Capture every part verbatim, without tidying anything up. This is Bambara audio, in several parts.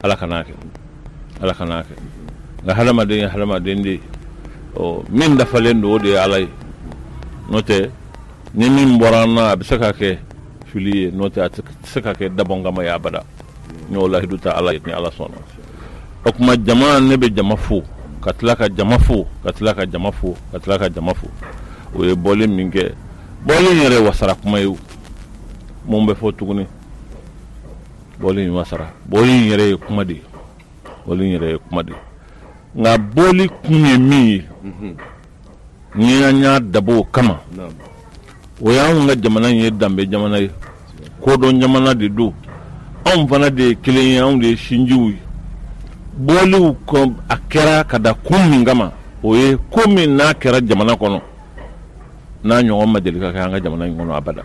ala kana kɛ ala kana kɛ nka hadamaden ye hadamaden de o min dafalen don o de ye ala ye n'o tɛ ni min bɔra an na a bɛ se ka kɛ fili ye n'o tɛ a tɛ se ka kɛ dabɔngama ye abada n'o lahidu ta ala ye ni ala sɔnna o kuma jama ne bɛ jama fo ka tila ka jama fo ka tila ka jama fo ka tila ka jama fo o ye bɔlen min kɛ bɔlen yɛrɛ wasara kuma ye mun bɛ fɔ tuguni bɔlen wasara bɔlen yɛrɛ ye kuma de ye bɔlen yɛrɛ ye kuma de ye nka bɔli kun ye min ye ni an y'a dabɔ o kama o y'anw ka jamana in ye danbe jamana ye kodɔn jamana de don anw fana de ye kelen ye anw de ye sinjiw ye bɔliw kɔ a kɛra ka da kun min kama o ye ko min n'a kɛra jamana kɔnɔ n'a ɲɔgɔn ma deli ka kɛ an ka jamana in kɔnɔ abada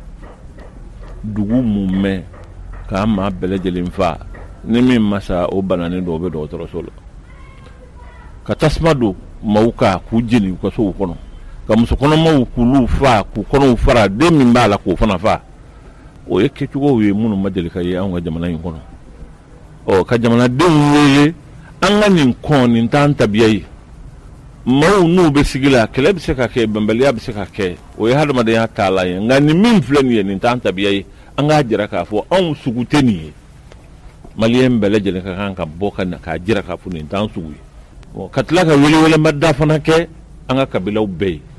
dugu mun mɛn k'a maa bɛɛ lajɛlen fa ni min ma sa o bananen don o bɛ dɔgɔtɔrɔso la ka tasuma don maaw ka k'u jeni u ka sow kɔnɔ ka musokɔnɔmaw k'olu fa k'u kɔnɔw fara den min b'a la k'o fana fa o ye kɛcogow ye minnu ma deli ka ye an ka jamana in kɔnɔ ɔ ka jamanadenw wele an ka nin kɔn nin t'an tabiya ye maaw n'u bɛ sigi la kɛlɛ bɛ se ka kɛ bɛnbaliya bɛ se ka kɛ o ye hadamadenya taala ye nka nin min filɛ nin ye nin t'an tabiya ye an k'a jira k'a fɔ anw sugu tɛ nin ye maliyɛn bɛɛ lajɛlen ka kan ka bɔ ka na k'a jira k'a fɔ nin t'an sugu ye ka tila ka welewelemada fana kɛ an ka kabilaw bɛɛ ye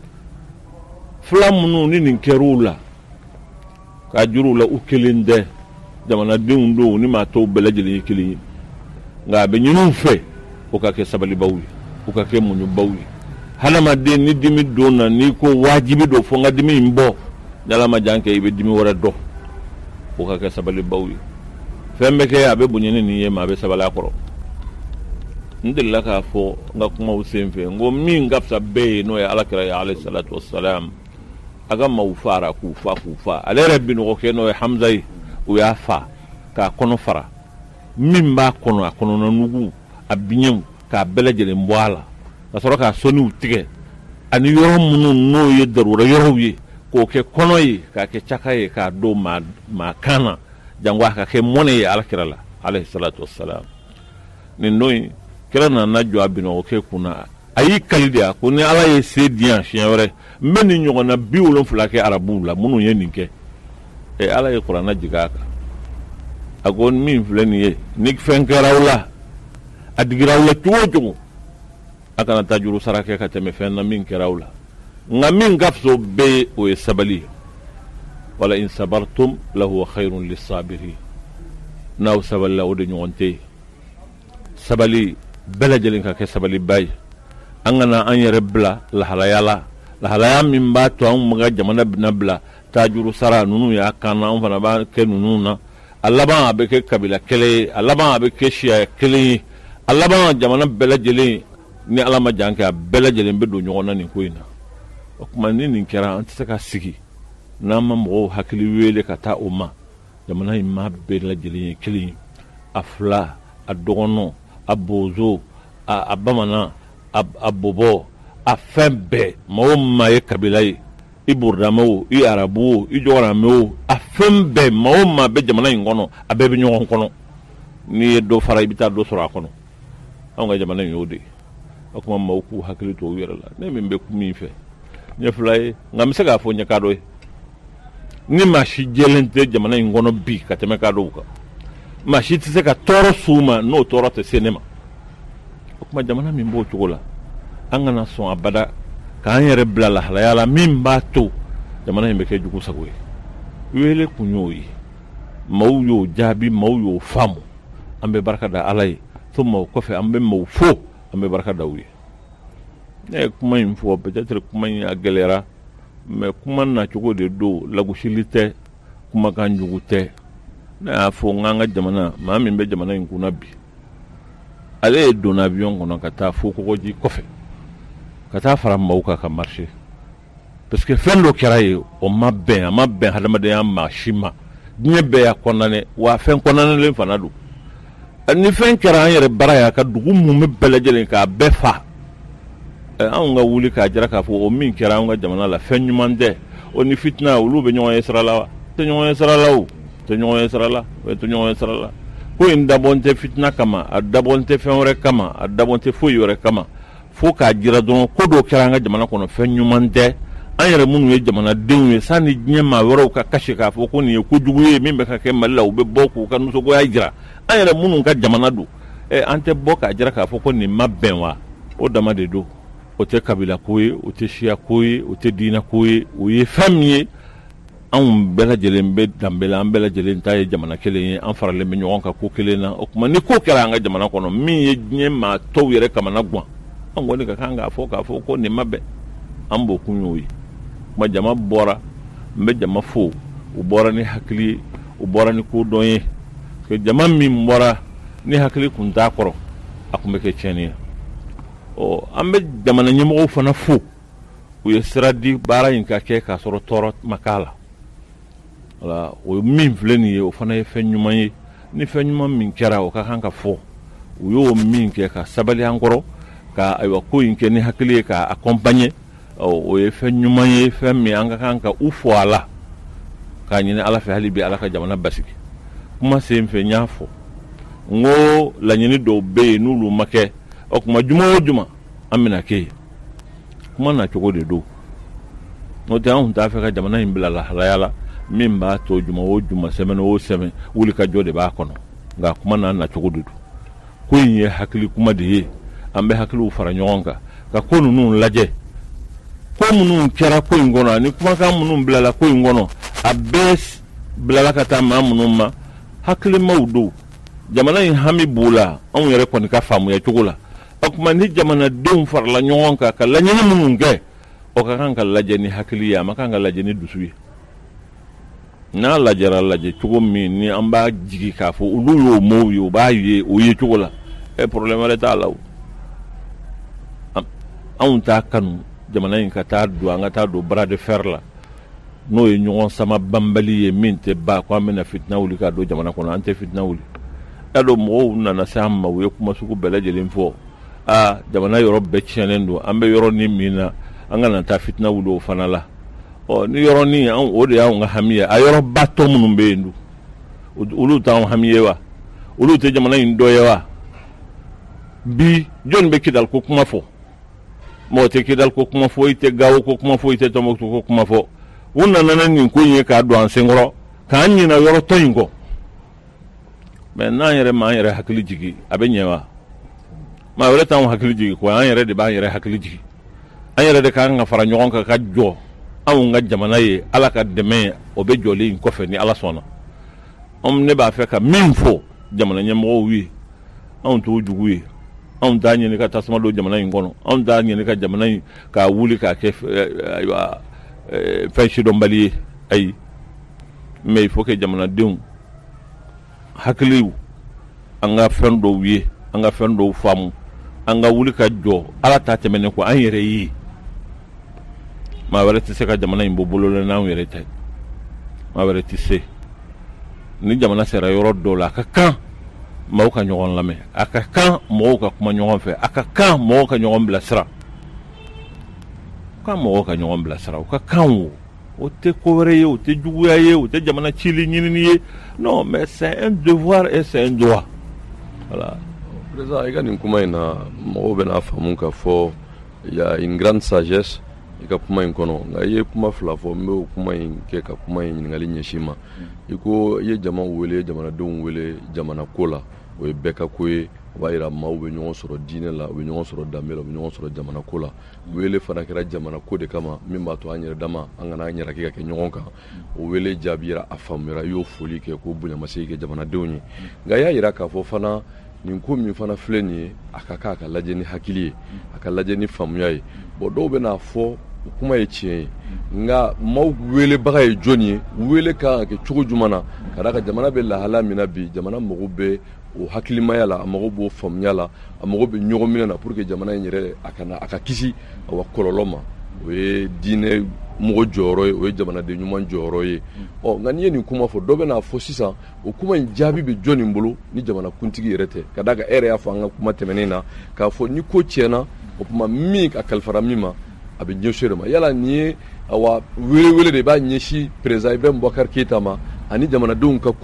fila minnu ni nin kɛr'u la k'a juru la u kelen tɛ jamanadenw don ni maa tɔw bɛɛ lajɛlen ye kelen ye nka a bɛ ɲini u fɛ o ka kɛ sabalibaw ye o ka kɛ muɲubaw ye hadamaden ni dimi don na n'i ko wajibi don fo n ka dimi in bɔ ni ala ma jan kɛ i bɛ dimi wɛrɛ dɔn o ka kɛ sabalibaw ye fɛn bɛ kɛ a bɛ bonya ni nin ye maa a bɛ sabali a kɔrɔ n delila k'a fɔ n ka kumaw sen fɛ n ko min ka fisa bɛɛ ye n'o ye alakira ye alayhi salatu wasalam a ka maaw fara k'u fa k'u fa ale yɛrɛ binɔgɔ kɛ n'o ye Hamza ye u y'a fa k'a kɔnɔ fara min b'a kɔnɔ a kɔnɔna nugu a biɲɛw k'a bɛɛ lajɛlen bɔ a la ka sɔrɔ k'a sɔniw tigɛ ani yɔrɔ minnu n'o ye darura yɔrɔw ye k'o kɛ kɔnɔ ye k'a kɛ caka ye k'a don maa maa kan na jango a ka kɛ mɔnɛ ye alakira la alayhi salatu wasalam nin don in kira nana jɔ a binɔgɔ kɛ kunna a y'i kali de a ko ni ala ye se di yan siɲɛ wɛrɛ n bɛ nin ɲɔgɔnna bi wolonfila kɛ arabuw la minnu ye nin kɛ ɛ ala ye kuranna jigin a kan a ko min filɛ nin ye ni fɛn kɛra aw la a digira aw la cogo o cogo a kana taa juru sara kɛ ka tɛmɛ fɛn na min kɛra aw la nka min ka fisa bɛɛ ye o ye sabali ye wala in sabartum lahuwa khayrun lissabirin n'aw sabalila o de ɲɔgɔn tɛ yen sabali bɛɛ lajɛlen ka kɛ sabaliba ye an kana an yɛrɛ bila lahalaya la lahalaya min b'a to an ka jamana bɛna bila taajuru sara ninnu y'a kan na an fana b'a kɛ ninnu na a laban a bɛ kɛ kabila kelen ye a laban a bɛ kɛ siya kelen ye a laban jamana bɛɛ lajɛlen ni ala ma jan kɛ a bɛɛ lajɛlen bɛ don ɲɔgɔn na nin ko in na o tuma ni nin kɛra an tɛ se ka sigi n'an ma mɔgɔw hakili wele ka taa o ma jamana in maa bɛɛ lajɛlen ye kelen ye a fila a dɔgɔnɔ a bozo a, a bamanan a, a bobɔ a fɛn bɛɛ maa o maa ye kabila ye i burudama o i arabu o i jɔgɔrame o a fɛn bɛɛ maa o maa bɛ jamana in kɔnɔ a bɛɛ bɛ ɲɔgɔn kɔnɔ n'i ye dɔ fara i bɛ taa dɔ sɔrɔ a kɔnɔ anw ka jamana in y'o de ye o kuma maaw k'u hakili to u yɛrɛ la ne min bɛ min fɛ ɲɛ fila ye nka n bɛ se k'a fɔ ɲɛ ka dɔ ye ni maa si jɛlen tɛ jamana in kɔnɔ bi ka tɛmɛ ka dɔw kan maa si tɛ se ka tɔɔrɔ s'u ma n'o tɔɔrɔ tɛ se ne ma o kuma jamana min b'o cogo la an kana sɔn abada k'an yɛrɛ bila lahalaya la min b'a to jamana in bɛ kɛ jugu sago ye wele kun y'o ye maaw y'o jaabi maaw y'o faamu an bɛ barika da ala ye fo maaw kɔfɛ an bɛ maaw fo an bɛ barika da u ye ne ye kuma in fɔ peut-être kuma in a gɛlɛyara mais kuma nacogo de don lagosili tɛ kumakan jugu tɛ ne y'a fɔ n ka jamana maa min bɛ jamana in kunna bi ale ye donna avion kɔnɔ ka taa fo kɔgɔji kɔfɛ ka taa fara maaw kan ka marcher parce que fɛn dɔ kɛra ye o ma bɛn a ma bɛn hadamadenya maa si ma diɲɛ bɛɛ y'a kɔndanɛ wa fɛn kɔndanɛlen fana don ni fɛn kɛra an yɛrɛ bara y'a ka dugu mun bɛ bɛɛ lajɛlen k'a bɛɛ fa anw ka wuli k'a jira k'a fɔ o min kɛra an ka jamana la fɛn ɲuman tɛ o ni fitina olu bɛ ɲɔgɔn ye sira la wa tɛ ɲɔgɔn ye sira la o tɛ ɲɔgɔn ye sira la o tɛ ɲɔgɔn ye sira la ko in dabɔn tɛ fitina kama a dabɔn tɛ fɛn wɛrɛ kama a dabɔn tɛ foyi wɛrɛ kama fo k'a jira dɔrɔn ko dɔw kɛra an ka jamana kɔnɔ fɛn ɲuman tɛ an yɛrɛ minnu ye jamanadenw ye sanni diɲɛ maa wɛrɛw ka kasi k'a fɔ ko nin ye kojugu ye min bɛ ka kɛ Mali la u bɛ bɔ k'u ka nisɔngoya jira an yɛrɛ minnu ka jamana don ɛ an tɛ bɔ k'a jira k'a fɔ ko nin ma bɛn wa o dama de don o tɛ kabila ko ye o tɛ siya ko ye o tɛ diinɛ ko ye o ye fɛn min ye anw bɛɛ lajɛlen bɛ danbe la an bɛɛ lajɛlen ta ye jamana kelen ye an faralen bɛ ɲɔgɔn kan ko kelen na o tuma ni ko kɛra an ka jamana kɔnɔ min ye diɲɛ maa tɔw yɛrɛ kamana guwan an kɔni ka kan k'a fɔ k'a fɔ ko nin ma bɛn an b'o kun y'o ye kuma jama bɔra n bɛ jama fo u bɔra ni hakili ye u bɔra ni kodɔn ye que jama min bɔra ni hakili kun t'a kɔrɔ a kun bɛ kɛ tiɲɛni ye ɔ an bɛ jamana ɲɛmɔgɔw fana fo u ye sira di baara in ka kɛ k'a sɔrɔ tɔɔrɔ ma k'a la wala o min filɛ nin ye o fana ye fɛn ɲuman ye ni fɛn ɲuman min kɛra o ka kan ka fɔ u y'o min kɛ ka sabali an kɔrɔ ka ayiwa ko in kɛ ni hakili ye k'a accompagner o ye fɛn ɲuman ye fɛn min an ka kan ka u fɔ a la k'a ɲini Ala fɛ hali bi Ala ka jamana basigi kuma sen fɛ n y'a fɔ n ko laɲini dɔw bɛ yen n'olu ma kɛ o kuma juma o juma an bɛna kɛ yen kuma na cogo de don n'o tɛ an tun t'a fɛ ka jamana in bila lahalaya la min b'a to juma o juma sɛmɛni o sɛmɛni wuli ka jɔ de b'a kɔnɔ nka kuma n'a nacogo de don ko in ye hakili kuma de ye an bɛ hakiliw fara ɲɔgɔn kan ka ko ninnu lajɛ ko minnu kɛra ko in kɔnɔ ani kumakan minnu bilala ko in kɔnɔ a bɛɛ bilala ka taa maa minnu ma hakilimaw don jamana in hami b'u la anw yɛrɛ kɔni ka faamuya cogo la o tuma ni jamanadenw farala ɲɔgɔn kan ka laɲini minnu kɛ o ka kan ka lajɛ ni hakili ye a ma kan ka lajɛ ni dusu ye n'a lajɛra lajɛ cogo min ni an b'a jigi k'a fɔ olu y'o mow ye u b'a ye o ye cogo la ɛ problème wɛrɛ t'a la o anw t'a kanu jamana in ka taa don an ka taa don bras de fer la n'o ye ɲɔgɔn sama banbali ye min tɛ ba ko an bɛna fitina wuli k'a don jamana kɔnɔ an tɛ fitina wuli ɛ dɔn mɔgɔw nana se an ma u ye kuma sugu bɛɛ lajɛlen fɔ aa jamana yɔrɔ bɛɛ tiɲɛnen don an bɛ yɔrɔnin min na an kana taa fitina wuli o fana la ɔ ni yɔrɔnin an o de y'anw ka hami ye a yɔrɔ ba tɔ minnu bɛ yen dun olu t'anw hami ye wa olu tɛ jamana in dɔ ye wa bi jɔnni bɛ Kidali ko kuma fɔ mɔgɔ tɛ Kidali ko kuma fɔ i tɛ Gawo ko kuma fɔ i tɛ Tɔnbukutu ko kuma fɔ u nana nin ko in ye k'a don an senkɔrɔ k'an ɲinɛ yɔrɔ tɔ in kɔ mɛ n'an yɛrɛ ma an yɛrɛ hakili jigi a bɛ ɲɛ wa maa wɛrɛ t'anw hakili jigi ko an yɛrɛ de b'an yɛrɛ hakili jigi an yɛrɛ de kan ka fara ɲɔgɔn kan ka jɔ anw ka jamana ye Ala ka dɛmɛ o bɛ jɔlen in kɔfɛ ni Ala sɔnna anw ne b'a fɛ ka min fɔ jamana ɲɛmɔgɔw ye anw t'o jugu ye anw t'a ɲini ka tasuma don jamana in kɔnɔ anw t'a ɲini ka jamana in k'a wuli k'a kɛ ayiwa fɛn sidɔnbali ye ayi mais il faut que jamanadenw hakiliw an ka fɛn dɔw ye an ka fɛn dɔw faamu an ka wuli ka jɔ Ala ta tɛmɛnen kɔ an yɛrɛ ye maa wɛrɛ tɛ se ka jamana in bɔ bolo la n'anw yɛrɛ tɛ maa wɛrɛ tɛ se ni jamana sera yɔrɔ dɔw la a ka kan mɔgɔw ka ɲɔgɔn lamɛn a ka kan mɔgɔw ka kuma ɲɔgɔn fɛ a ka kan mɔgɔw ka ɲɔgɔn bilasira kan mɔgɔw ka ɲɔgɔn bilasira o ka kan o o tɛ ko wɛrɛ ye o tɛ juguya ye o tɛ jamana cili ɲinini ye non mais c'est un devoir et c'est un droit voilà. Président i ka nin kuma in na mɔgɔw bɛna faamu ka fɔ il y a une grande sagesse i ka kuma in kɔnɔ nka i ye kuma fila fɔ n bɛ o kuma in kɛ ka kuma in ɲininkali ɲɛsin ma i ko i ye jama wele jamanadenw wele jamana ko la o ye bɛɛ ka ko ye o b'a yira maaw bɛ ɲɔgɔn sɔrɔ diinɛ la u bɛ ɲɔgɔn sɔrɔ danbe la u bɛ ɲɔgɔn sɔrɔ jamana ko la wele fana kɛra jamana ko de kama min b'a to an yɛrɛ dama an kana an yɛrɛkɛ ka kɛ ɲɔgɔn kan o wele jaabi yɛrɛ a faamuyara i y'o foli kɛ k'o bonyamasegin kɛ jamanadenw ye nka i y'a yira k'a fɔ fana nin ko min fana filɛ nin ye a ka kan a ka lajɛ ni hakili ye a ka lajɛ ni faamuya ye bon dɔw bɛna fɔ kuma ye tiɲɛ ye nka maaw welebaga ye jɔn ye wele kan ka kɛ cogo jumɛn na ka d'a kan jamana bɛ lahala min na bi jamana mago bɛ o hakilimaya la a mago b'o faamuya la a mago bɛ ɲɔgɔn minɛ na pour que jamana in yɛrɛ a kana a ka kisi a wa kɔlɔlɔ ma o ye diinɛ mɔgɔ jɔyɔrɔ ye o ye jamanaden ɲuman jɔyɔrɔ ye ɔ nka n'i ye nin kuma fɔ dɔ bɛna fɔ sisan o kuma in jaabi bɛ jɔn nin bolo ni jamanakuntigi yɛrɛ tɛ ka d'a kan e yɛrɛ y'a fɔ an ka kuma tɛmɛnen na k'a fɔ ni ko tiɲɛna o tuma min a kalifara min ma a bɛ ɲɛsin o de ma yala nin ye awa wele wele de b'a ɲɛsin président Ibrahim Boubacar Keïta ma ani jamanadenw ka kuma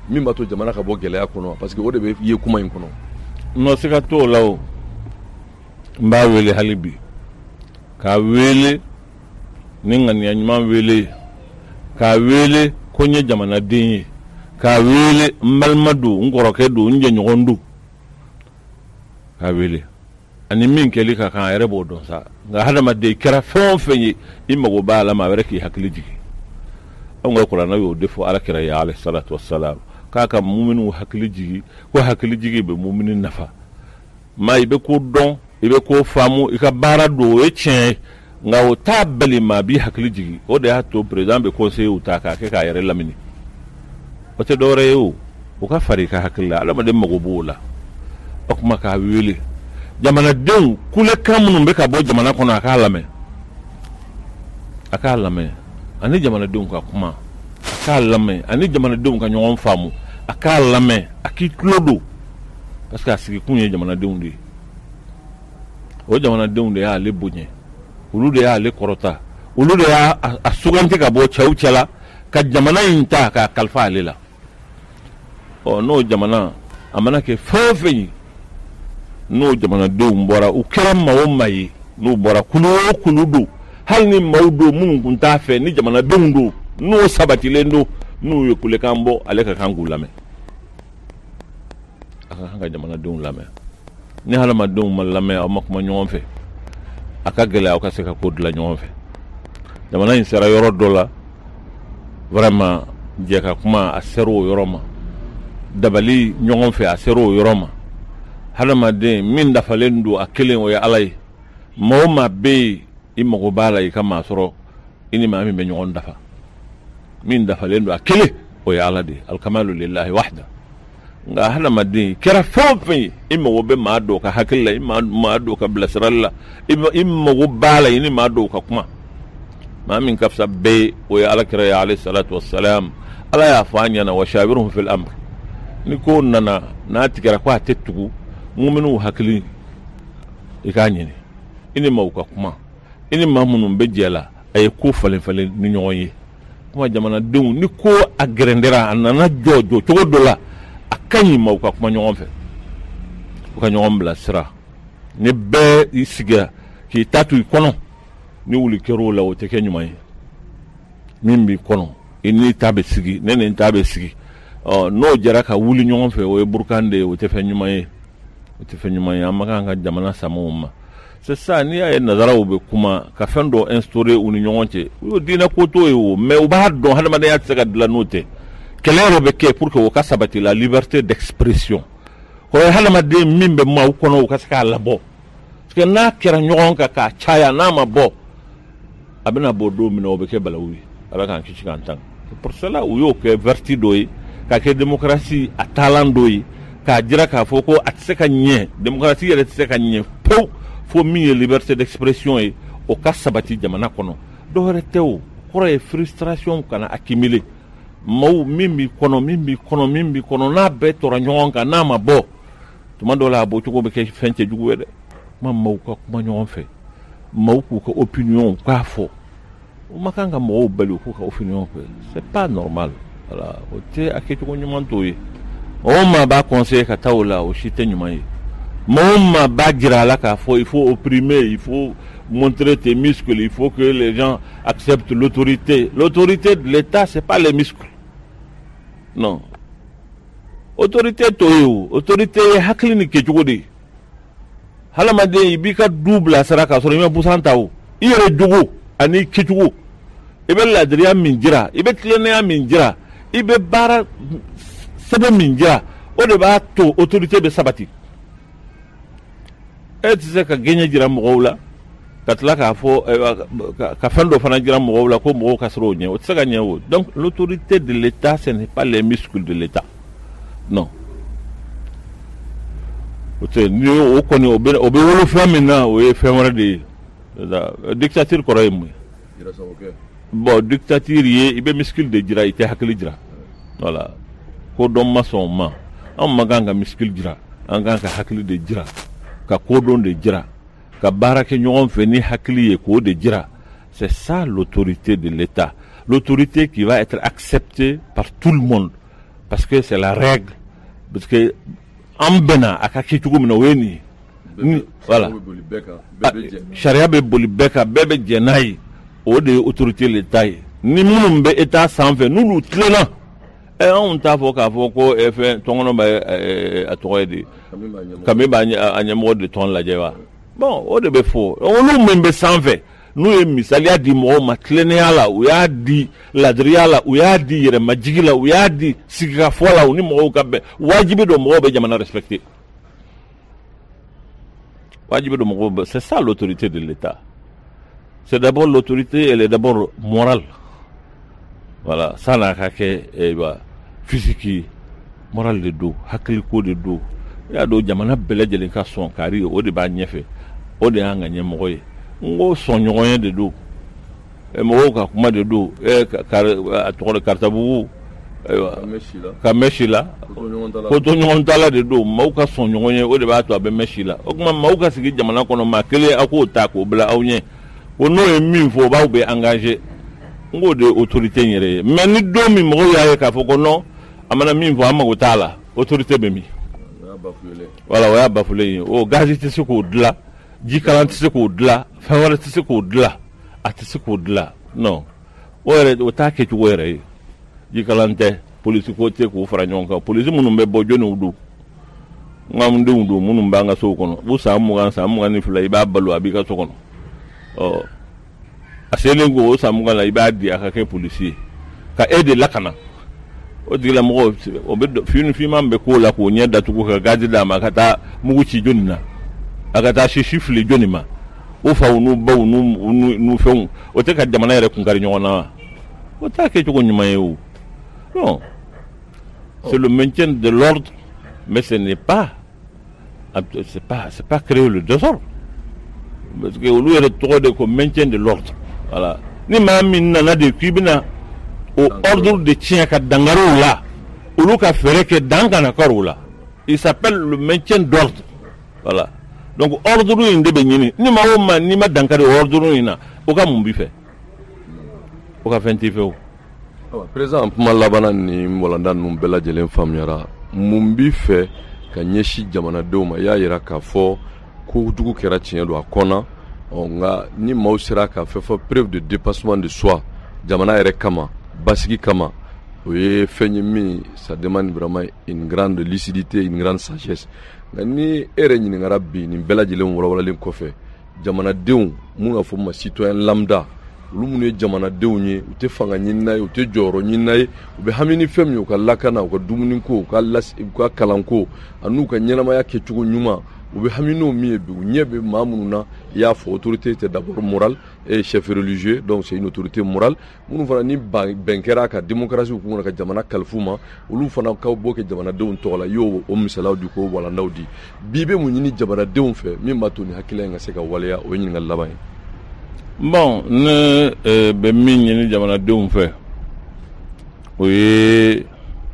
min b'a to jamana ka bɔ gɛlɛya kɔnɔ parce que o de bɛ ye kuma in kɔnɔ. non se ka t'o la o n b'a wele hali bi k'a wele ni ŋaniya ɲuman wele k'a wele ko n ye jamanaden ye k'a wele n balima don n kɔrɔkɛ don n jɛɲɔgɔn don k'a wele ani min kɛli ka kan a yɛrɛ b'o dɔn sa nka hadamaden kɛra fɛn o fɛn ye i mago b'a la maa wɛrɛ k'i hakili jigin anw ka kuranɛ y'o de fɔ alakira ye alayhi salatu wassalam k'a ka muminiw hakili jigi ko hakili jigi bɛ mumini nafa maa i bɛ ko dɔn i bɛ ko faamu i ka baara don o ye tiɲɛ ye nka o t'a bali maa b'i hakili jigi o de y'a to président bɛ conseiller ta k'a kɛ k'a yɛrɛ lamini o tɛ dɔwɛrɛ ye o o ka fari i ka hakili la adamaden mago b'o la o kuma k'a wele jamanadenw kulekan minnu bɛ ka bɔ jamana kɔnɔ a k'a lamɛn a k'a lamɛn ani jamanadenw ka kuma a k'a lamɛn ani jamanadenw ka ɲɔgɔn faamu a k'a lamɛn a k'i tulo don parce que a sigikun ye jamanadenw de ye o jamanadenw de y'ale bonya olu de y'ale kɔrɔta olu de y'a a suganti ka bɔ cɛw cɛla ka jamana in ta k'a kalifa ale la ɔ n'o jamana a mana kɛ fɛn o fɛn ye n'o jamanadenw bɔra u kɛra maa o maa ye n'u bɔra kulu o kulu don hali ni maaw don minnu tun t'a fɛ ni jamanadenw don n'o sabatilen don n'u ye kulekan bɔ ale ka kan k'u lamɛn a ka kan ka jamanadenw lamɛn ni hadamadenw ma lamɛn aw ma kuma ɲɔgɔn fɛ a ka gɛlɛ aw ka se ka ko dilan ɲɔgɔn fɛ jamana in sera yɔrɔ dɔ la vraiment jɛ ka kuma a sera o yɔrɔ ma dabali ɲɔgɔn fɛ a sera o yɔrɔ ma hadamaden min dafalen don a kelen o ye ala ye maa o maa bɛ yen i mago b'a la i ka maa sɔrɔ i ni maa min bɛ ɲɔgɔn dafa min dafalen don a kelen o ye ala de ye alikamalu lillahi wahda nka hadamaden kɛra fɛn o fɛn ye i mago bɛ maa dɔw ka hakili la i maa dɔw ka bilasirali la i mago b'a la i ni maa dɔw ka kuma maa min ka fisa bɛɛ ye o ye alakira ye alayhi salatu wassalam ala y'a fɔ an ɲɛna wa shawiruhum fil amr ni ko nana n'a tigɛra ko a tɛ tugu muminiw hakili i k'a ɲini i ni maaw ka kuma i ni maa minnu bɛ jɛ la a ye ko falen falen ni ɲɔgɔn ye kuma jamanadenw ni ko a gɛrɛndɛra a nana jɔ jɔ cogo dɔ la a ka ɲi maaw ka kuma ɲɔgɔn fɛ u ka ɲɔgɔn bilasira ni bɛɛ i sigira k'i ta to i kɔnɔ ni wuli kɛr'o la o tɛ kɛ ɲuman ye min b'i kɔnɔ i n'i ta bɛ sigi ne ni n ta bɛ sigi ɔ n'o jɛra ka wuli ɲɔgɔn fɛ o ye burukan de ye o tɛ fɛn ɲuman ye o tɛ fɛn ɲuman ye an ma kan ka jamana sama o ma c'est ça n'i y'a ye nazaraw bɛ kuma ka fɛn dɔ instaurer u ni ɲɔgɔn cɛ o y'o diinɛ ko t'o ye o mais u b'a dɔn hadamadenya tɛ se ka dilan n'o tɛ kɛlɛ yɛrɛ bɛ kɛ pour que o ka sabati la liberté d'expression o ye hadamaden min bɛ maaw kɔnɔ o ka se k'a labɔ parce que n'a kɛra ɲɔgɔn kan k'a caya n'a ma bɔ a bɛna bɔ don min na o bɛ kɛ balawu ye ala k'an kisi k'an tanga pour cela u y'o kɛ vertu dɔ ye k'a kɛ démocratie a taalan dɔ ye k'a jira k'a fɔ ko a tɛ se ka ɲɛ démocratie yɛrɛ tɛ se ka ɲɛ pewu fo min ye liberté d'expression ye o ka sabati jamana kɔnɔ dɔwɛrɛ tɛ o kɔrɔ ye frustration kana accumuler maaw min b'i kɔnɔ min b'i kɔnɔ min b'i kɔnɔ n'a bɛɛ tɔra ɲɔgɔn kan n'a ma bɔ tuma dɔw la a bɔcogo bɛ kɛ fɛn cɛjugu ye dɛ kuma maaw ka kuma ɲɔgɔn fɛ maaw k'u ka opinion k'a fɔ o ma kan ka mɔgɔw bali u k'u ka opinion fɛ c'est pas normal voilà o tɛ a kɛcogo ɲuman t'o ye mɔgɔ maa b'a conseiller ka taa o la o si tɛ ɲuman ye mɔgɔ maa b'a jira a la k'a fɔ il faut opprimer il faut montrer tes muscles il faut que les gens acceptent l'autorité l'autorité de l'État c'est pas les muscles non autorité to ye o autorité ye hakili ni kɛcogo de ye hadamaden i b'i ka du bilasira k'a sɔrɔ i ma busan ta o i yɛrɛ jogo ani kɛcogo i bɛ ladiriya min jira i bɛ tilennenya min jira i bɛ baara sɛbɛn min jira o de b'a to autorité bɛ sabati e tɛ se ka gɛɲɛ jira mɔgɔw la ka tila k'a fɔ ka fɛn dɔ fana jira mɔgɔw la ko mɔgɔw ka sɔrɔ o ɲɛ o tɛ se ka ɲɛ o donc l'autorité de l'État ce n'est pas les muscles de l'État non o tɛ ni o kɔni o bɛ o bɛ wolo fɛn min na o ye fɛn wɛrɛ de ye dictature kɔrɔ ye mun ye bon dictature ye i bɛ muscle de jira i tɛ hakili jira voilà ko dɔn ma sɔn o ma an ma kan ka muscle jira an kan ka hakili de jira ka kodɔn de jira ka baara kɛ ɲɔgɔn fɛ ni hakili ye k'o de jira c'est ça l'autorité de l'État l'autorité qui va être acceptée par tout le monde parce que c'est la règle, parce que an bɛnna a ka kɛ cogo min na o ye nin ye voilà sariya bɛ boli bɛɛ kan bɛɛ bɛ jɛ n'a ye o de ye autorité l'État ye ni minnu bɛ État sanfɛ n'olu tilenna ɛ anw t'a fɔ k'a fɔ ko ɛ fɛn tɔnkɔnɔ bɛ a tɔgɔ ye di Kami b'a a ɲɛmɔgɔ de tɔn lajɛ wa bon o de bɛ fɔ olu min bɛ sanfɛ n'u ye misaliya di mɔgɔw ma tilennenya la u y'a di ladiriya la u y'a di yɛrɛmajigi la u y'a di sigikafɔ la u ni mɔgɔw ka bɛn wajibi don mɔgɔw bɛ jamana respecter wajibi don mɔgɔw bɛ c'est ça l'autorité de l'État c'est d'abord l'autorité elle est d'abord morale voilà ça n'a ka kɛ ɛɛ physique morale de don hakiliko de don i y'a dɔn jamana bɛɛ lajɛlen ka sɔn kari o de b'a ɲɛfɛ o de y'an ka ɲɛmɔgɔ ye n ko sɔnɲɔgɔnya de don mɔgɔw ka kuma de don a tɔgɔ de karitabugu ka mɛn si la ko to ɲɔgɔn tala de don maaw ka sɔnɲɔgɔn ye o de b'a to a bɛ mɛn si la o tuma maaw ka sigi jamana kɔnɔ maa kelen a k'o ta k'o bila aw ɲɛ ko n'o ye min fɔ o b'aw bɛ engagé n k'o de ye autorité in yɛrɛ ye mais ni don min mɔgɔw y'a ye k'a fɔ ko non a mana min fɔ an mago t'a la autorité bɛ min voilà o y'a bafoué ye o gazi tɛ se k'o dilan jikalan tɛ se k'o dilan fɛn wɛrɛ tɛ se k'o dilan a tɛ se k'o dilan non o yɛrɛ o t'a kɛcogo yɛrɛ ye jikalan tɛ polisi ko tɛ k'o fara ɲɔgɔn kan polisi minnu bɛ bɔ jɔnniw don n ka denw don minnu b'an ka sow kɔnɔ u san mugan san mugan ni fila i b'a balo a b'i ka so kɔnɔ ɔ a selen ko o san mugan la i b'a di a ka kɛ polisi ye ka e de lakana o tigilamɔgɔ o bɛ finman bɛ k'o la k'o ɲɛ datugu ka gazi d'a ma a ka taa mugu ci jɔnni na a ka taa sisi fili jɔnni ma o faw n'u baw n'u fɛnw o tɛ ka jamana yɛrɛ kunkari ɲɔgɔn na wa o t'a kɛcogo ɲuman ye o non c'est le maintien de l'ordre mais ce n'est pas c'est pas c'est pas créer le désordre parce que olu yɛrɛ tɔgɔ de ko maintien de l'ordre voilà ni maa min nana de k'i bɛna o ordre de tiɲɛ ka dankari o la olu ka fɛɛrɛ kɛ dan kana kari o la il s'appelle le maintien d'ordre voilà donc ordre in de bɛ ɲini ni maa o maa n'i ma dankari ordre in na o ka mun b'i fɛ o ka fɛn t'i fɛ o. président kuma labanna ni walanda ninnu bɛɛ lajɛlen faamuyara mun b'i fɛ ka ɲɛsin jamanadenw ma i y'a yira k'a fɔ kojugu kɛra tiɲɛ don a kɔnɔ nka ni maaw sera ka fɛn fɔ preuve de dépassement de soi jamana yɛrɛ kama basigi kama o ye fɛn ye min ça demande vraiment une grande lucidité une grande sagesse nka ni e yɛrɛ ɲininkara bi nin bɛɛ lajɛlen walawalalen kɔfɛ jamanadenw mun ka fɔ ma citoyen lambda olu minnu ye jamanadenw ye u tɛ fanga ɲinina ye u tɛ jɔyɔrɔ ɲinina ye u bɛ hami ni fɛn min ye u ka lakana u ka dumuniko u ka u ka kalanko ani u ka ɲɛnamaya kɛcogo ɲuman u bɛ hami n'o min ye bi u ɲɛ bɛ maa minnu na i y'a fɔ autorité c'est d'abord morale et chef religieux donc c'est une autorité morale minnu fana ni bɛn kɛra ka démocratie kun kɔnɔ ka jamana kalifu ma olu fana ka bɔ kɛ jamanadenw tɔgɔ la i y'o o misalaw di k'o walandaw di bi bɛ mun ɲini jamanadenw fɛ min b'a to ni hakilila in ka se ka waleya o ye ɲininkali laban ye. bon ne bɛ min ɲini jamanadenw fɛ o ye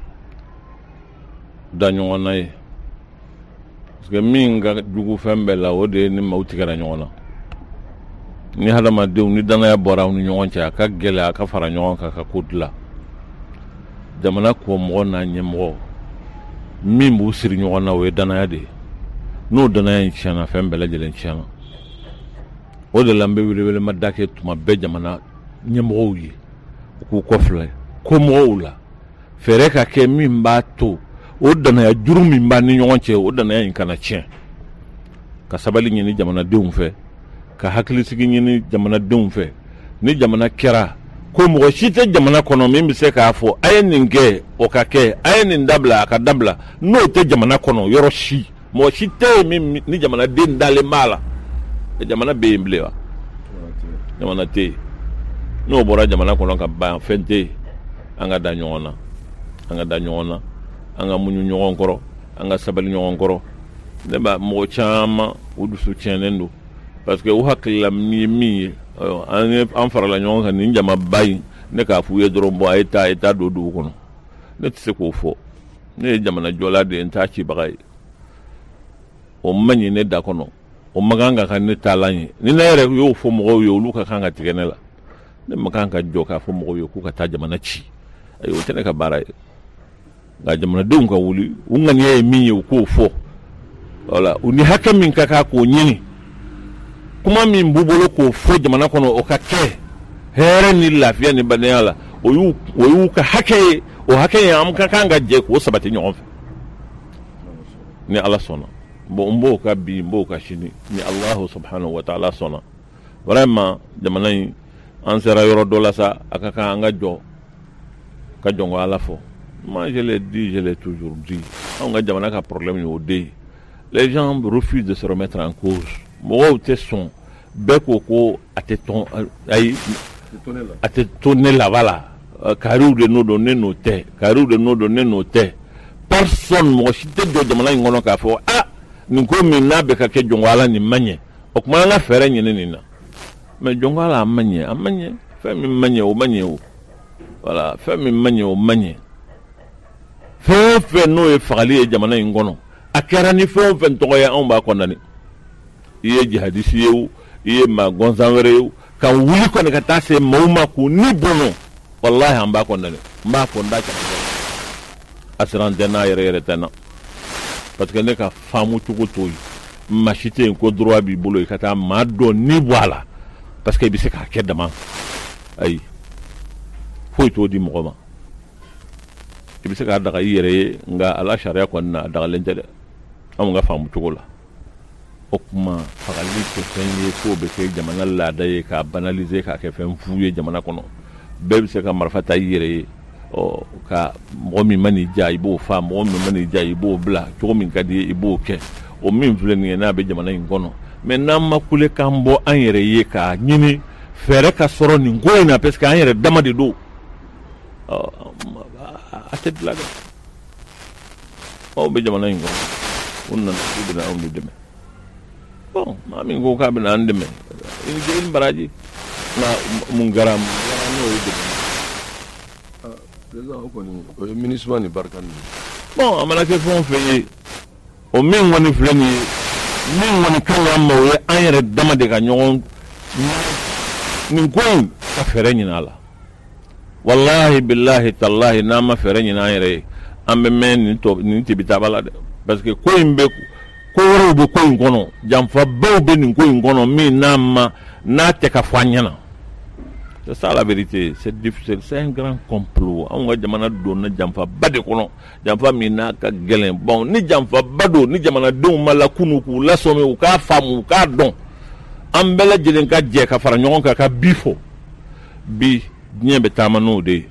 daɲɔgɔnna ye parce que min ka jugu fɛn bɛɛ la o de ye ni maaw tigɛra ɲɔgɔn na ni hadamadenw ni danaya bɔra aw ni ɲɔgɔn cɛ a ka gɛlɛ a ka fara ɲɔgɔn kan ka ko dilan jamana kɔmɔgɔ n'a ɲɛmɔgɔ min b'u siri ɲɔgɔn na o ye danaya de ye n'o danaya in tiɲɛna fɛn bɛɛ lajɛlen tiɲɛna o de la n bɛ welewelema da kɛ tuma bɛɛ jamana ɲɛmɔgɔw ye u k'u kɔfilɛ ko mɔgɔw la fɛɛrɛ ka kɛ min b'a to o danaya juru min b'a ni ɲɔgɔn cɛ o danaya in kana tiɲɛ ka sabali ɲini jamanadenw fɛ ka hakilisigi ɲini jamanadenw fɛ ni jamana kɛra ko mɔgɔ si tɛ jamana kɔnɔ min bɛ se k'a fɔ a ye nin kɛ o ka kɛ a ye nin dabila a ka dabila n'o tɛ jamana kɔnɔ yɔrɔ si mɔgɔ si tɛ yen min ni jamanaden dalen b'a la jamana bɛ yen bilen wa jamana tɛ yen n'o bɔra jamana kɔnɔ ka ban fɛn tɛ yen an ka da ɲɔgɔn na an ka da ɲɔgɔn na an ka muɲu ɲɔgɔn kɔrɔ an ka sabali ɲɔgɔn kɔrɔ ne b'a mɔgɔ caman u dusu tiɲɛnen don parce que u hakilila min ye min ye an ye an farala ɲɔgɔn kan nin jamaba in ne k'a f'u ye dɔrɔn bɔn a ye taa a ye taa don dugu kɔnɔ ne tɛ se k'o fɔ ne ye jamana jɔla de ye n t'a cibaga ye o ma ɲi ne da kɔnɔ o ma kan ka kɛ ne taalan ye ni ne yɛrɛ y'o fɔ mɔgɔw ye olu ka kan ka tigɛ ne la ne ma kan ka jɔ k'a fɔ mɔgɔw ye k'u ka taa jamana ci ayi o tɛ ne ka baara ye nka jamanadenw ka wuli u ŋaniya ye min ye u k'o fɔ wala u ni hakɛ min ka kan k'o ɲini kuma min b'u bolo k'o fɔ jamana kɔnɔ o ka kɛ hɛrɛ ni lafiya ni badenya la o y'u o y'u ka hakɛ ye o hakɛ ye an ka kan ka jɛ k'o sabati ɲɔgɔn fɛ ni ala sɔnna bon n b'o ka bi n b'o ka sini ni Allahu subhanahu wa ta'ala sɔnna vraiment jamana in an sera yɔrɔ dɔ la sa a ka kan an ka jɔ ka jɔn ko ala fɔ moi je l'ai dit je l'ai toujours dit an ka jamana ka problème y'o de ye les gens refusent de se remettre en cause mɔgɔw tɛ sɔn bɛɛ ko ko a tɛ tɔn ayi a tɛ to ne la voilà kariw de n'o don ne n'o tɛ kariw de n'o don ne n'o tɛ personne mɔgɔ si tɛ jɔ jamana in kɔnɔ k'a fɔ ah nin ko min n'a bɛ ka kɛ jɔn ko ala nin man ɲɛ o tuma an ka fɛɛrɛ ɲini nin na mais jɔn ko ala a man ɲɛ a man ɲɛ fɛn min man ɲɛ o man ɲɛ o voilà fɛn min man ɲɛ o man ɲɛ fɛn o fɛn n'o ye fagali ye jamana in kɔnɔ a kɛra ni fɛn o fɛn tɔgɔ ye anw b'a condamné i ye jihadisi ye o i ye maa gansan wɛrɛ ye o ka wuli kɔni ka taa se maaw ma k'u ni bɔnɔ wallahi an b'a condamné n b'a fɔ n t'a cɛ a siran tɛ n'a yɛrɛ yɛrɛ tɛ na parce que ne ka faamu cogo t'o ye maa si tɛ yen ko droit b'i bolo i ka taa maa dɔ ni bɔ a la parce que i bɛ se k'a kɛ dama ayi foyi t'o di mɔgɔ ma i bɛ se k'a daga i yɛrɛ ye nka ala sariya kɔni na a dagalen tɛ dɛ anw ka faamu cogo la o kuma fagali tɛ fɛn ye k'o bɛ kɛ jamana laada ye k'a banaliser k'a kɛ fɛn fu ye jamana kɔnɔ bɛɛ bɛ se ka marifa ta i yɛrɛ ye ɔ ka mɔgɔ min ma n'i ja i b'o fa mɔgɔ min ma n'i ja i b'o bila cogo min ka di ye i b'o kɛ o min filɛ nin ye n'a bɛ jamana in kɔnɔ mais n'an ma kule k'an bɔ an yɛrɛ ye k'a ɲini fɛɛrɛ ka sɔrɔ nin ko in na parce que an yɛrɛ dama de don a tɛ dilan dɛ aw bɛ jamana in kɔnɔ u nana k'u bɛna anw de dɛmɛ bon maa min ko k'a bɛna an dɛmɛ i ni baraji nka mun kɛra mun kɛra n'o ye dɛmɛ président o kɔni o ye MINUSMA ni barika ni bon a mana kɛ fɛn o fɛn ye o min kɔni filɛ nin ye min kɔni kan k'an ma o ye an yɛrɛ dama de ka ɲɔgɔn nin ko in ka fɛɛrɛ ɲini a la wallahi billahi tallahi n'an ma fɛɛrɛ ɲini an yɛrɛ ye an bɛ mɛn nin tɔ nin tibitaba la dɛ parce que ko in bɛ ko wɛrɛw bɛ ko in kɔnɔ janfabaw bɛ nin ko in kɔnɔ min n'a ma n'a tɛ ka fɔ an ɲɛna c'est ça la vérité c'est difficile c'est un grand complot anw ka jamana donna janfaba de kɔnɔ janfa min n'a ka gɛlɛn bon ni janfaba don ni jamanadenw ma lakunu k'u lasɔmi u k'a faamu u k'a dɔn an bɛɛ lajɛlen ka jɛ ka fara ɲɔgɔn kan ka bi fɔ bi diɲɛ bɛ taama n'o de ye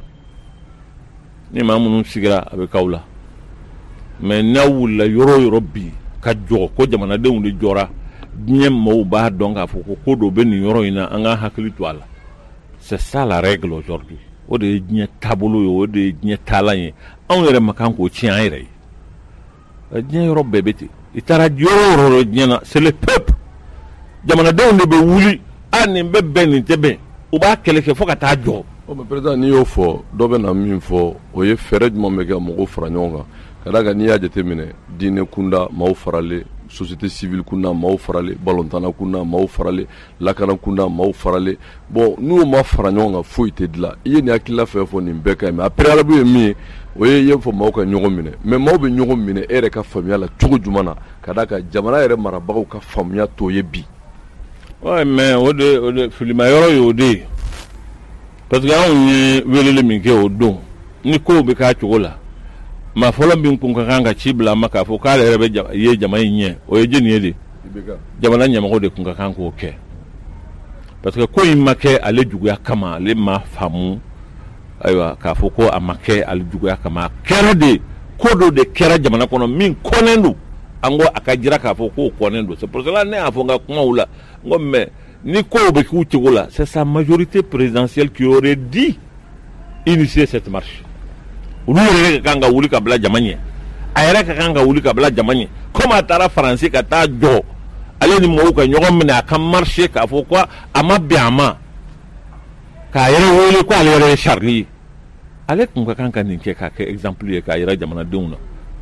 ni maa minnu sigira a bɛ k'aw la mais n'aw wulila yɔrɔ o yɔrɔ bi ka jɔ ko jamanadenw de jɔra diɲɛ maaw b'a dɔn k'a fɔ ko ko dɔ bɛ nin yɔrɔ in na an k'an hakili to a la c'est ça la règle aujourd'hui o de ye diɲɛ taabolo ye o de ye diɲɛ taalan ye anw yɛrɛ ma kan k'o tiɲɛ an yɛrɛ ye diɲɛ yɔrɔ bɛɛ bɛ ten i taara yɔrɔ o yɔrɔ diɲɛ na c'est le peuple jamanadenw de bɛ wuli a nin bɛ bɛn nin tɛ bɛn u b'a kɛlɛ kɛ fo ka taa jɔ. o mais président n'i y'o fɔ dɔ bɛ na min fɔ o ye fɛɛrɛ jumɛn bɛ kɛ mɔgɔw fara ɲɔgɔn kan ka d'a kan n'i y'a jateminɛ diinɛ kunda maaw faralen société civile kunda maaw faralen balontanna kunda maaw faralen lakana kunda maaw faralen bon n'u ma fara ɲɔgɔn kan foyi tɛ dilan i ye nin hakilila fɛn fɔ nin bɛɛ ka ɲi mais a préalable ye min ye o ye i ye fɔ maaw ka ɲɔgɔn minɛ mais maaw bɛ ɲɔgɔn minɛ e yɛrɛ ka faamuya la cogo jumɛn na ka d'a kan jamana yɛrɛ marabagaw ka faamuya t'o ye bi. ouais mais o de o de filima yɔrɔ ye o de ye parce que anw ye weleli min kɛ o don ni kow bɛ k'a cogo la maa fɔlɔ min kun ka kan ka ci bila a ma k'a fɔ k'ale yɛrɛ bɛ ye jama in ɲɛ o ye jeni ye de jamana ɲɛmɔgɔ de kun ka kan k'o kɛ parce que ko in ma kɛ ale juguya kama ale ma faamu ayiwa k'a fɔ ko a ma kɛ ale juguya kama a kɛra de ko dɔ de kɛra jamana kɔnɔ min kɔnnen don an ko a ka jira k'a fɔ k'o kɔnnen don c'est pour cela ne y'a fɔ n ka kumaw la n ko mais ni kow bɛ k'u cogo la c'est sa majorité présidentielle qui aurait dû initier cette marche olu yɛrɛ ka kan ka wuli ka bila jama ɲɛ a yɛrɛ ka kan ka wuli ka bila jama ɲɛ comme a taara faransi ka taa jɔ ale ni mɔgɔw ka ɲɔgɔn minɛ a ka marché k'a fɔ ko a ma bɛn a ma k'a yɛrɛ wele ko ale yɛrɛ ye Charlie ye ale tun ka kan ka nin kɛ k'a kɛ exemple ye k'a yira jamanadenw na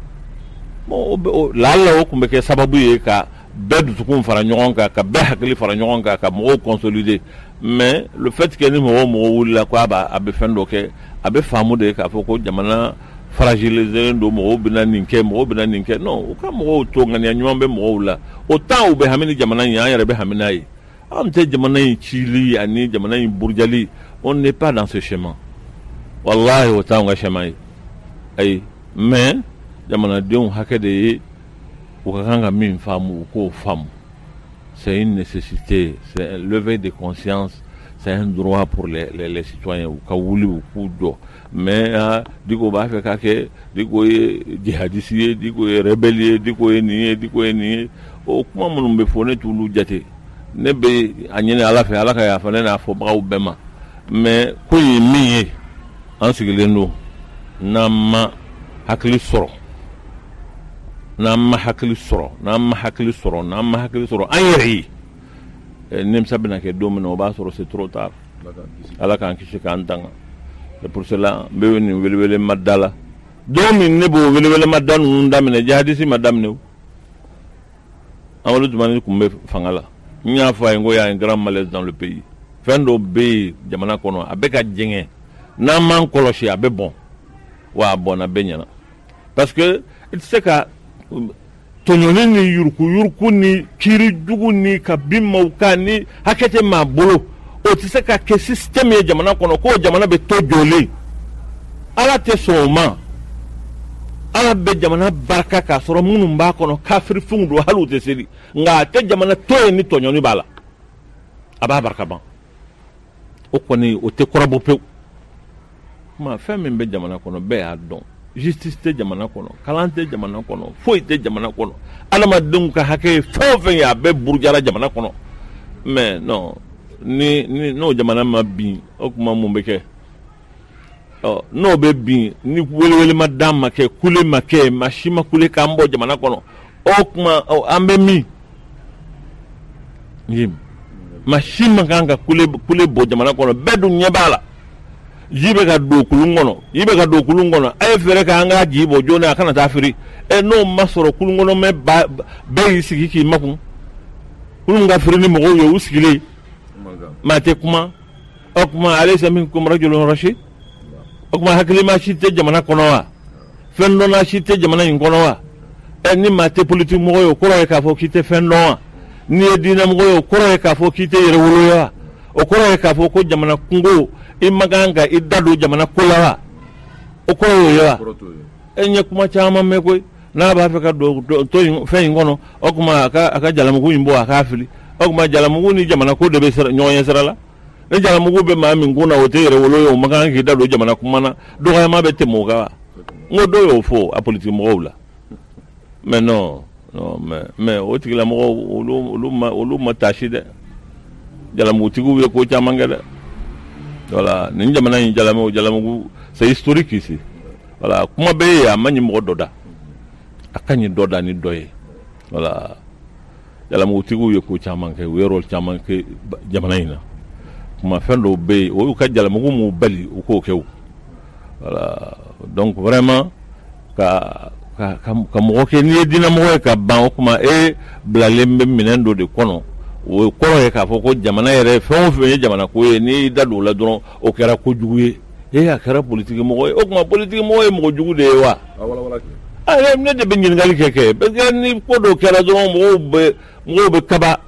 bon lala o tun bɛ kɛ sababu ye ka bɛɛ dusukun fara ɲɔgɔn kan ka bɛɛ hakili fara ɲɔgɔn kan ka mɔgɔw consolider mais le fait que ni mɔgɔ mɔgɔ wulila ko a b'a a bɛ fɛn dɔ kɛ a bɛ faamu de k'a fɔ ko jamana fragiliser do mo bina ninke mo bina ninke non o ka mo to ngani anyom be mo la o ta o be hamini jamana ya yare be hamina yi am te jamana yi chili ani jamana yi burjali on n'est pas dans ce chemin wallahi o ta nga chemin ay mais jamana de on hakede o ka nga min famu ko famu c'est une nécessité c'est un lever de conscience c'est un droit pour les les, les citoyens ou ka wuli ou kudo mais uh, diko ba fe ka ke diko ye jihadisi diko ye rebelle diko ye ni diko ye ni o kuma munum be fone tulu jate ne be anyene ala fe ala ka ya fa na fo ba ubema mais ko yi mi en sigilendo na ma hakli soro na ma hakli soro na ma hakli soro na ma hakli soro ayri nem sabina ke domino ba soro c'est trop tard ala kan kishi kan tanga c'est pour cela be woni welwele madala domi nebo welwele madanu ndamine jihadisi madamne awolu tumani kumbe fangala nya fa ngo ya un grand malaise dans le pays fendo be jamana kono abeka jenge na man koloshi abe bon wa bona benyana parce que il sait que tonyoni ni yurku yurku ni kiri dugu ni kabima ukani hakete mabolo o ti se ka ke système ye jamana kono ko jamana be to jole ala te soma ala be jamana barka ka soro munu mba kono kafiri fungu halu te seli nga te jamana to ni tonyoni bala aba barka ban o koni o te korabo pe ma femme be jamana kono be adon justice te jamana kono kalante jamana kono foi te jamana kono alama dum ka hake fofo ya be burjara jamana kono mais non ni ni no jamana ma bi okuma mumbeke oh no be bi ni welwele madam ma ke kule ma ke mashima kule kambo jamana kono okuma oh, ambe mi yim mashima kanga kule kule bo jamana kono bedu nyebala jibe ka do kulungono yibe ka do kulungono ay fere ka anga jibo jona kana tafiri e no masoro kulungono me ba be sigi ki makun kulunga firi ni mo yo usigile mate kuma okuma alaysa minkum rajulun rashid okuma hakili ma shite jamana kono wa fendo na shite jamana ingono wa e ni mate politique mo yo koro ka fo kite fendo wa ni dina mo yo koro ka fo kite yere wolo ya o koro ka fo ko jamana kungo imaganga idadu jamana kulawa o ko yo enye kuma chama me koy na ba fe ka do to fe ngono o kuma aka aka jalamu ko imbo aka afili o kuma jalamu ni jamana ko de be sera nyonya sera la ne jalamu go be ma mi nguna o te yere wolo yo maganga idadu jamana kuma na do ga ma be te mo ga ngodo yo fo a politique mo wala mais non non mais mais o tigla mo o lu ma o lu ma tashide jalamu tigu we ko chama ngada voilà ni jamana ni jalamo jalamo c'est historique ici voilà kuma be ya manyi mo doda akanyi doda ni doye voilà jalamo tigu ye ko chamanke werol chamanke jamana ina kuma fendo be o ka jalamo mu bali o ko kew voilà donc vraiment ka ka ka mo ke ni dina mo ka ban kuma e blalembe minendo de kono o koro ka fo ko jamana yere fon fe jamana ko ni dadu la don o kera ko juguye e akara politique mo o kuma politique mo e mo jugu de wa wala wala ale ne de bengin ngali keke be ni ko do kera don mo be mo be kaba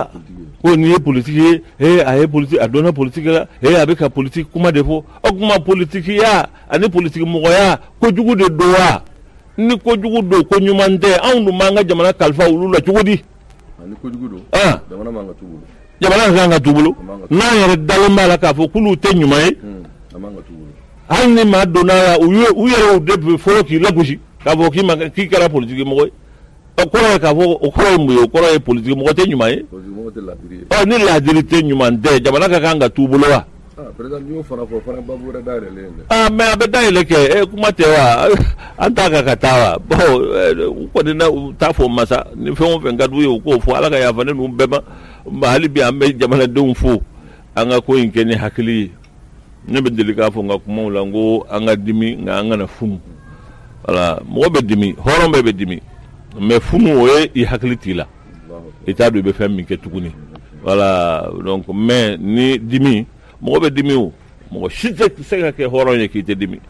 ko ni politique e aye politique adona politique la e abeka politique kuma defo o kuma politique ya ani politique mo ya ko jugu de do wa ni ko jugu do ko nyumande andu manga jamana kalfa ulula jugudi ni ko jugudo ah jamana manga tubulo jamana manga tubulo na yare dalma la ka fo kulu te nyuma e manga tubulo hanni ma dona uye uye de fo ki lagushi ka fo ki ma ki kara politique mo o ko ka fo o ko mu o ko e politique mo te nyuma e mo te la diri o ni la diri te nyuma de jamana ka kanga tubulo wa ah president yo fana fo fana babu ra dare le ah mais abeda ile ke e kuma te wa antaka katawa bo ko dina ta fo masa ni fe on fe ngadu yo ko fo ala ka ya fane no beba mahali bi ambe jamana de fo anga ko inke ni hakili ne be delika fo nga kuma ulango anga dimi nga anga na funu wala mo be dimi horon be be dimi mais funu o e hakili tila eta do be fem mi ke tukuni wala donc mais ni dimi mo be dimi o mo shite se ka ke horon ye ki te dimi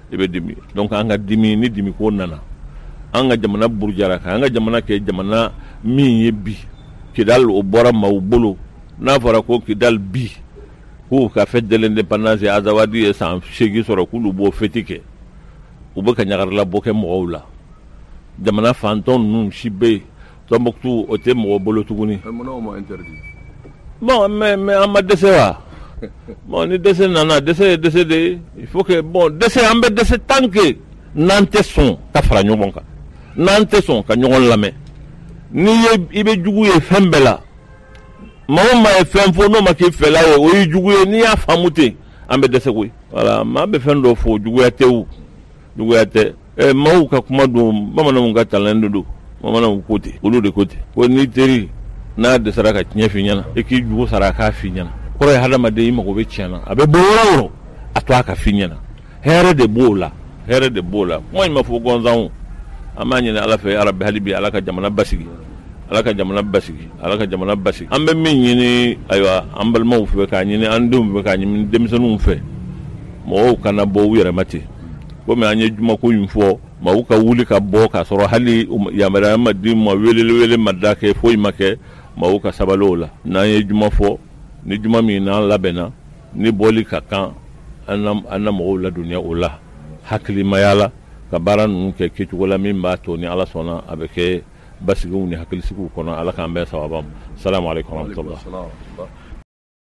i bɛ dimi donc an ka dimi ni dimi ko nana an ka jamana burujara kan an ka jamana kɛ jamana min ye bi Kidal o bɔra maaw bolo n'a fɔra ko Kidal bi k'u ka fête de l'indépendance Azawadi ye san seegin sɔrɔ k'olu b'o fêti kɛ u bɛ ka ɲagaralabɔ kɛ mɔgɔw la jamana fantɔn ninnu si bɛ yen Tombouctou o tɛ mɔgɔ bolo tuguni bon mais mais an ma dɛsɛ wa bon ni dɛsɛ nana dɛsɛ ye dɛsɛ de ye il faut que bon dɛsɛ an bɛ dɛsɛ tant que n'an tɛ sɔn ka fara ɲɔgɔn kan n'an tɛ sɔn ka ɲɔgɔn lamɛn n'i ye i bɛ jugu ye fɛn bɛɛ la maa o maa ye fɛn fɔ n'o ma k'i fɛla ye o ye jugu ye n'i y'a faamu ten an bɛ dɛsɛ koyi voilà maa bɛ fɛn dɔ fɔ juguya tɛ o juguya tɛ ɛ maaw ka kuma don bamananw ka talent de don bamananw ko ten olu de ko ten ko n'i teri n'a dɛsɛra ka tiɲɛ f'i ɲɛna i k'i jugu sara a k'a f'i ɲɛna kɔrɔ ye hadamaden i mago bɛ tiɲɛ na a bɛ bɔ yɔrɔ o yɔrɔ a to a ka f'i ɲɛna hɛrɛ de b'o la hɛrɛ de b'o la kuma in ma fɔ gansan an b'a ɲini ala fɛ arabi hali bi ala ka jamana basigi ala ka jamana basigi ala ka jamana basigi an bɛ min ɲini ayiwa an balimaw fɛ k'a ɲini an denw fɛ k'a ɲini denmisɛnninw fɛ mɔgɔw kana bɔ u yɛrɛ ma ten komi an ye jumako in fɔ maaw ka wuli ka bɔ k'a sɔrɔ hali yamaruya ma di ma weleli wele ma da kɛ foyi ma kɛ maaw ka sabali o la n'an ye juma fɔ ni juma min n'an labɛnna ni bɔli ka kan an na mɔgɔw ladɔnniya o la hakilimaya la ka baara ninnu kɛ kɛcogo la min b'a to ni ala sɔnna a bɛ kɛ basigiw ni hakilisigiw kɔnɔ ala k'an bɛɛ sababa salamu aleykum wa rahmatulah